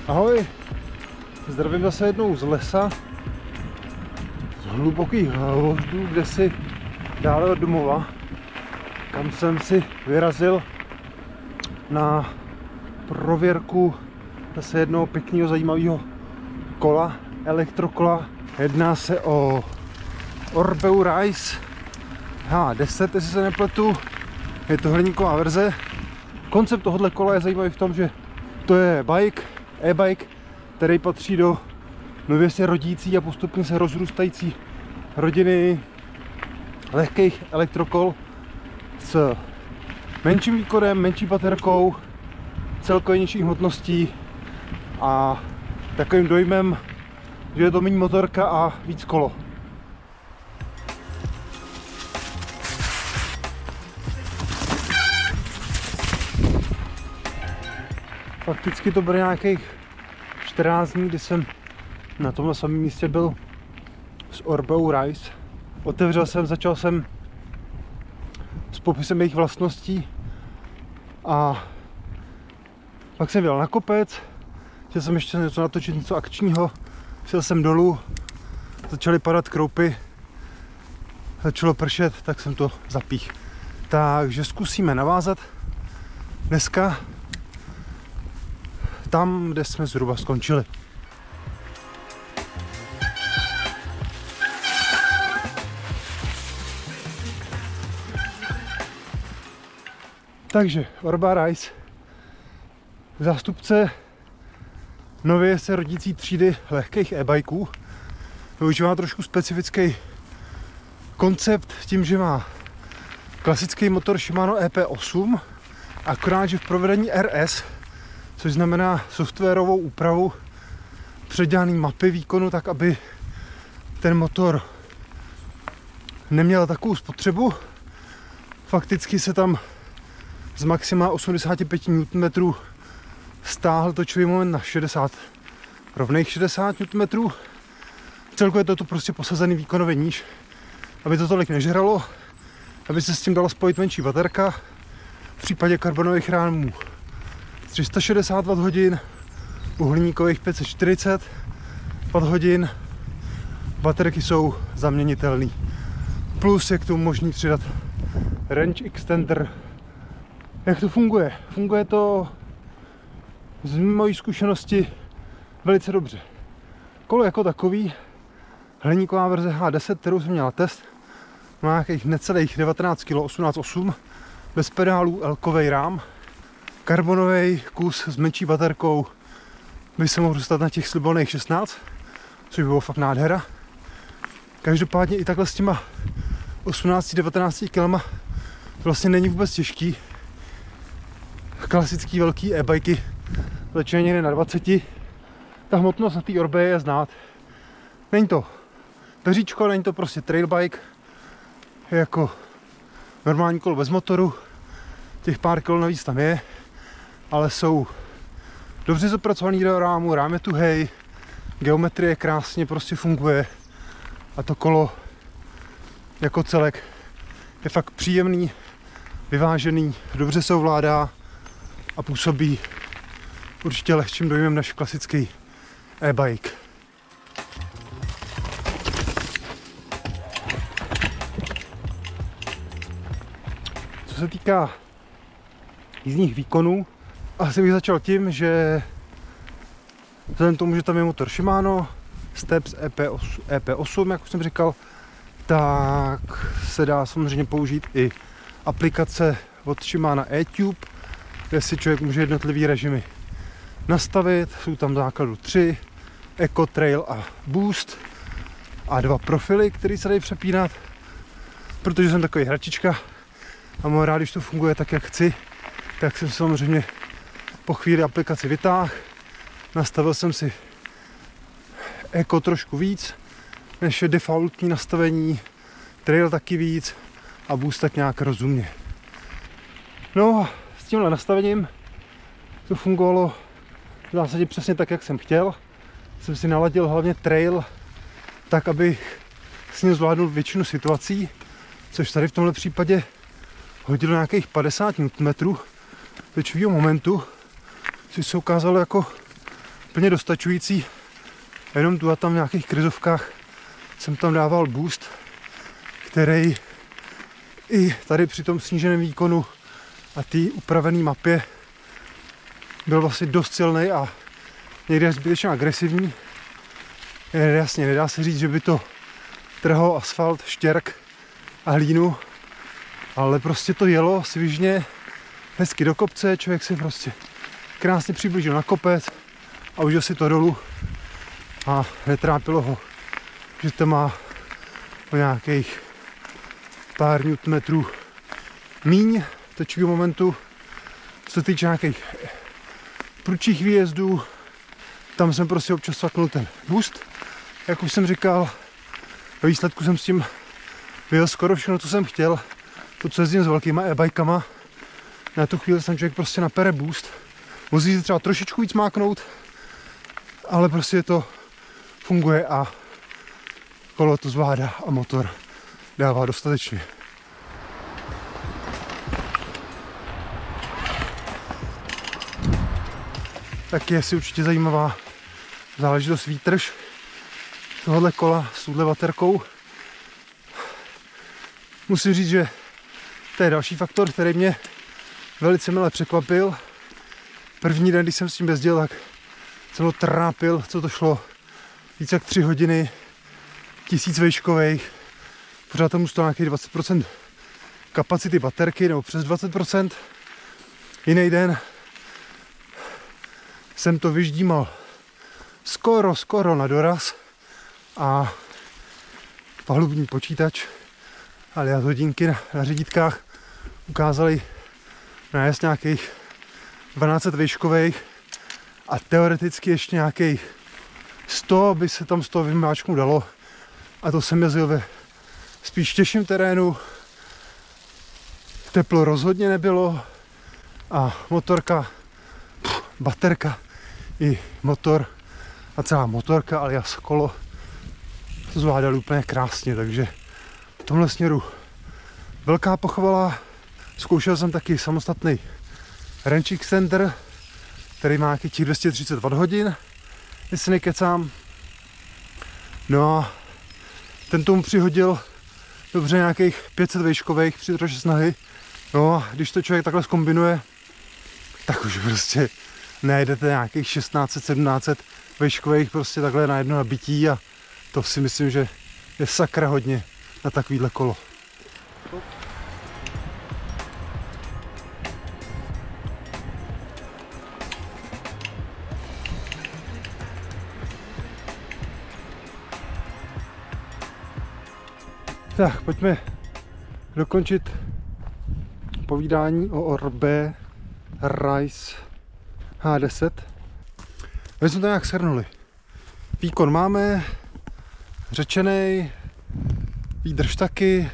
Ahoj, zdravím zase jednou z lesa, z hlubokých hvozdů, kde si dále od domova, kam jsem si vyrazil na prověrku zase jednoho pěkného zajímavého kola, elektrokola. Jedná se o Orbeu Rise H10, jestli se nepletu, je to hliníková verze. Koncept tohoto kola je zajímavý v tom, že to je e-bike, který patří do nově se rodící a postupně se rozrůstající rodiny lehkých elektrokol s menším výkonem, menší baterkou, celkově nižší hmotností a takovým dojmem, že je to méně motorka a víc kolo. Fakticky to bude nějakých 14 dní, kdy jsem na tomhle samém místě byl s Orbeu Rise. Otevřel jsem, začal jsem s popisem jejich vlastností a pak jsem vyjel na kopec, chtěl jsem ještě něco natočit, něco akčního, šel jsem dolů, začaly padat kroupy, začalo pršet, tak jsem to zapích. Takže zkusíme navázat dneska tam, kde jsme zhruba skončili. Takže Orbea Rise, zástupce nově se rodící třídy lehkých e-bikeů, využívá trošku specifický koncept tím, že má klasický motor Shimano EP8, akorát, že v provedení RS, což znamená softwarovou úpravu, předělaný mapy výkonu, tak aby ten motor neměl takovou spotřebu. Fakticky se tam z maxima 85 Nm stáhl točivý moment na 60, rovných 60 Nm. Celkově je to prostě posazený výkonový níž, aby to tolik nežralo, aby se s tím dala spojit menší baterka, v případě karbonových rámů 360 Wh, u hliníkových 540 Wh, baterky jsou zaměnitelné. Plus je k tomu možný přidat range extender. Jak to funguje? Funguje to z mojí zkušenosti velice dobře. Kolo jako takový, hliníková verze H10, kterou jsem měl na test, má nějakých necelých 19 kg, 18,8, bez pedálů, elkovej rám, karbonový kus s menší baterkou by se mohl dostat na těch slibovaných 16, což by bylo fakt nádhera. Každopádně i takhle s těma 18-19 kg vlastně není vůbec těžký. Klasický velký e-bajky začínají někde na 20. Ta hmotnost na té Orbee je znát. Není to peříčko, není to prostě trail bike, je jako normální kolo bez motoru, těch pár kilo navíc tam je, ale jsou dobře zapracovaný do rámu, rám je tuhej, geometrie krásně prostě funguje a to kolo jako celek je fakt příjemný, vyvážený, dobře se ovládá a působí určitě lehčím dojmem než klasický e-bike. Co se týká jízdních výkonů, asi bych začal tím, že vzhledem tomu, že tam je motor Shimano Steps EP8, jak už jsem říkal, tak se dá samozřejmě použít i aplikace od Shimano eTube, kde si člověk může jednotlivý režimy nastavit. Jsou tam základu 3, Eco, Trail a Boost a 2 profily, které se dají přepínat. Protože jsem takový hračička a mám rád, když to funguje tak, jak chci, tak jsem samozřejmě po chvíli aplikaci vytáhl. Nastavil jsem si Eco trošku víc, než je defaultní nastavení, Trail taky víc a Boost tak nějak rozumně. No a s tímhle nastavením to fungovalo v zásadě přesně tak, jak jsem chtěl. Jsem si naladil hlavně Trail tak, abych s ním zvládnul většinu situací, což tady v tomhle případě hodilo nějakých 50 Nm točivého momentu, což se ukázalo jako plně dostačující. Jenom tu a tam v nějakých krizovkách jsem tam dával boost, který i tady při tom sníženém výkonu a té upravené mapě byl vlastně dost silný a někde zbytečně agresivní. Jasně, nedá se říct, že by to trhalo asfalt, štěrk a hlínu, ale prostě to jelo svižně, hezky do kopce, člověk si prostě krásně přiblížil na kopec a užil si to dolů a netrápilo ho, že to má o nějakých pár newtonmetrů míň točího momentu. Co se týče nějakých prudších výjezdů, tam jsem prostě občas faknul ten boost. Jak už jsem říkal, ve výsledku jsem s tím vyjel skoro všechno, co jsem chtěl. To, co jezdím s velkýma e-bikama, na tu chvíli jsem člověk prostě napere boost. Musí se třeba trošičku víc máknout, ale prostě to funguje a kolo to zvládá a motor dává dostatečně. Tak je si určitě zajímavá záležitost výtrž tohohle kola s touhle baterkou. Musím říct, že to je další faktor, který mě velice mile překvapil. První den, když jsem s tím jezdil, tak jsem ho trápil, co to šlo. Více jak 3 hodiny, 1000 vejškových. Pořád tomu stalo nějakých 20% kapacity baterky, nebo přes 20%. Jiný den jsem to vyždímal skoro na doraz a palubní počítač alias hodinky na řídítkách ukázali najezd nějakých 12 vejškových a teoreticky ještě nějakých 100 by se tam z toho vymáčknout dalo. A to jsem jezdil ve spíš těžším terénu. Teplo rozhodně nebylo a motorka, baterka i motor a celá motorka alias kolo to zvládali úplně krásně, takže v tomhle směru velká pochvala. Zkoušel jsem taky samostatný range extender, který má nějakých 230 Wh, jestli nekecám. No a ten tomu přihodil dobře nějakých 500 vejškových při troši snahy. No a když to člověk takhle zkombinuje, tak už prostě najedete nějakých 1600-1700 vejškových prostě takhle na jedno nabití a to si myslím, že je sakra hodně na takovýhle kolo. Tak, pojďme dokončit povídání o Orbe Rise H10. My jsme to nějak shrnuli. Výkon máme, řečenej, výdrž taky,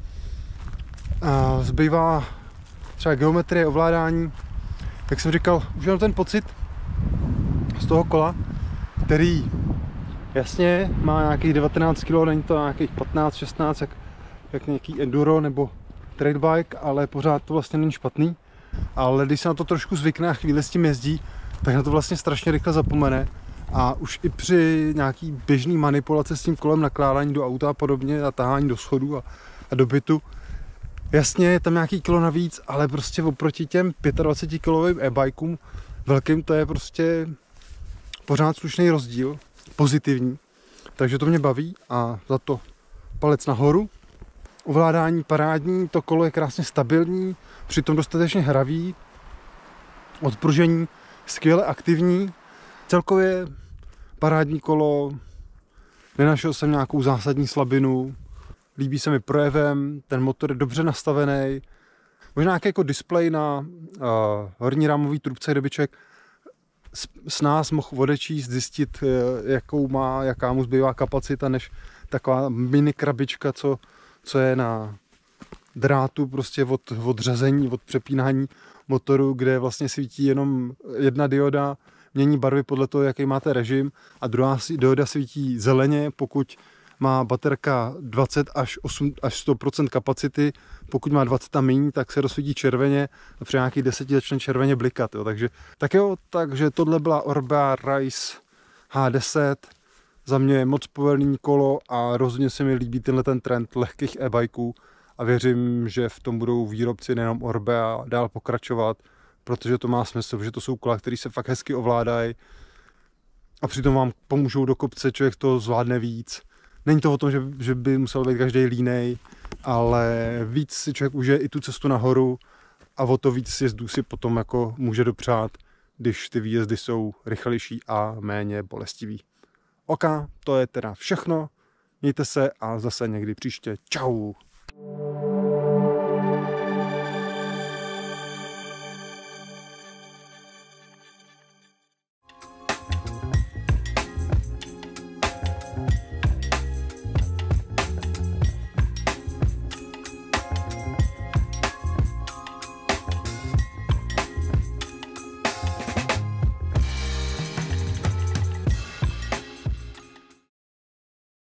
a zbývá třeba geometrie, ovládání. Jak jsem říkal, už jenom ten pocit z toho kola, který jasně má nějakých 19 kg, není to nějakých 15-16, jak nějaký enduro nebo trail bike, ale pořád to vlastně není špatný. Ale když se na to trošku zvykne a chvíli s tím jezdí, tak na to vlastně strašně rychle zapomene. A už i při nějaký běžný manipulaci s tím kolem, nakládání do auta a podobně a tahání do schodů a do bytu, jasně je tam nějaký kilo navíc, ale prostě oproti těm 25 kilovým e-bikeům velkým to je prostě pořád slušný rozdíl, pozitivní. Takže to mě baví a za to palec nahoru. Ovládání parádní, to kolo je krásně stabilní, přitom dostatečně hravý, odpružení skvěle aktivní. Celkově parádní kolo, nenašel jsem nějakou zásadní slabinu, líbí se mi projevem, ten motor je dobře nastavený. Možná nějaký jako displej na horní rámový trubce, kde by člověk s nás mohl odečíst, zjistit, jaká mu zbývá kapacita, než taková mini krabička, co je na drátu prostě od řazení, od přepínání motoru, kde vlastně svítí jenom jedna dioda, mění barvy podle toho, jaký máte režim, a druhá dioda svítí zeleně, pokud má baterka 20 až 100% kapacity, pokud má 20 a méně, tak se rozsvítí červeně a při nějakých 10 začne červeně blikat. Jo. Takže tohle byla Orbea Rise H10. Za mě je moc povedený kolo a rozhodně se mi líbí ten trend lehkých e-bikeů a věřím, že v tom budou výrobci nejenom Orbea dál pokračovat, protože to má smysl, že to jsou kola, které se fakt hezky ovládají a přitom vám pomůžou do kopce, člověk to zvládne víc. Není to o tom, že by musel být každý línej, ale víc si člověk užije i tu cestu nahoru a o to víc sjezdů si potom jako může dopřát, když ty výjezdy jsou rychlejší a méně bolestivý. OK, to je teda všechno. Mějte se a zase někdy příště. Čau.